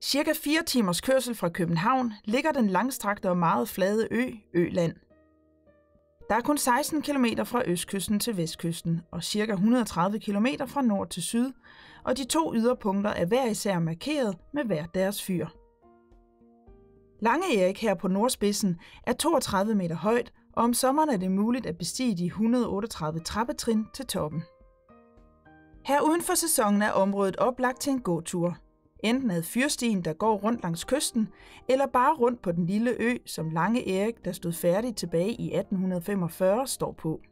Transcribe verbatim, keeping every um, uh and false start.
Cirka fire timers kørsel fra København ligger den langstrakte og meget flade ø, Øland. Der er kun seksten kilometer fra østkysten til vestkysten og cirka et hundrede og tredive kilometer fra nord til syd, og de to yderpunkter er hver især markeret med hver deres fyr. Lange Erik her på nordspidsen er toogtredive meter højt, og om sommeren er det muligt at bestige de et hundrede og otteogtredive trappetrin til toppen. Her uden for sæsonen er området oplagt til en gåtur. Enten ad fyrstien, der går rundt langs kysten, eller bare rundt på den lille ø, som Lange Erik, der stod færdig tilbage i atten femogfyrre, står på.